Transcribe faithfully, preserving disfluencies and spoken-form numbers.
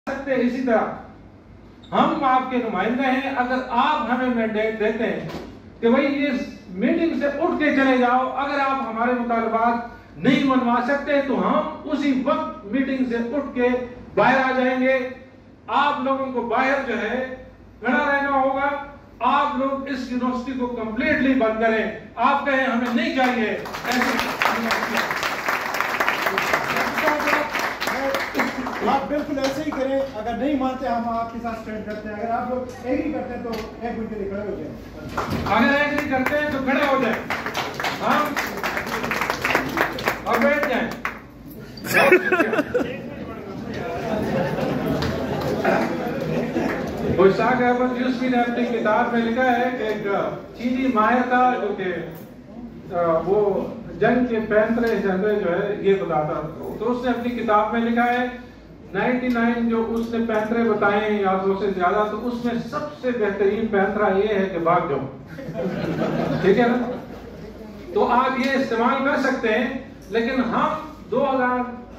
सकते हैं। इसी तरह हम आपके नुमाइंदे हैं, अगर आप हमें मैंडेट देते हैं कि भाई इस मीटिंग से उठ के चले जाओ, अगर आप हमारे मुतालबात नहीं मनवा सकते तो हम उसी वक्त मीटिंग से उठ के बाहर आ जाएंगे। आप लोगों को बाहर जो है खड़ा रहना होगा। आप लोग इस यूनिवर्सिटी को कंप्लीटली बंद करें। आप कहें हमें नहीं चाहिए, ऐसे आप बिल्कुल ऐसे ही करें। अगर नहीं मानते हम आपके साथ स्टैंड करते हैं। अगर आप लोग एग्री करते हैं तो एक मिनट के लिए खड़े हो जाए। अगर एग्री करते हैं तो खड़े हो जाए हम और बैठ जाएं। वैशाख अहमद यूसुफी ने अपनी किताब में लिखा है कि एक चीनी माहिर था जो कि वो जंग के पैंतरे झंडे जो है ये बताता, तो उसने अपनी किताब में लिखा है निन्यानवे जो उसने पैंतरे बताए या दो से ज्यादा, तो उसमें सबसे बेहतरीन पैंतरा ये है कि भाग जाओ। ठीक है ना? तो आप ये इस्तेमाल कर सकते हैं, लेकिन हम दो हजार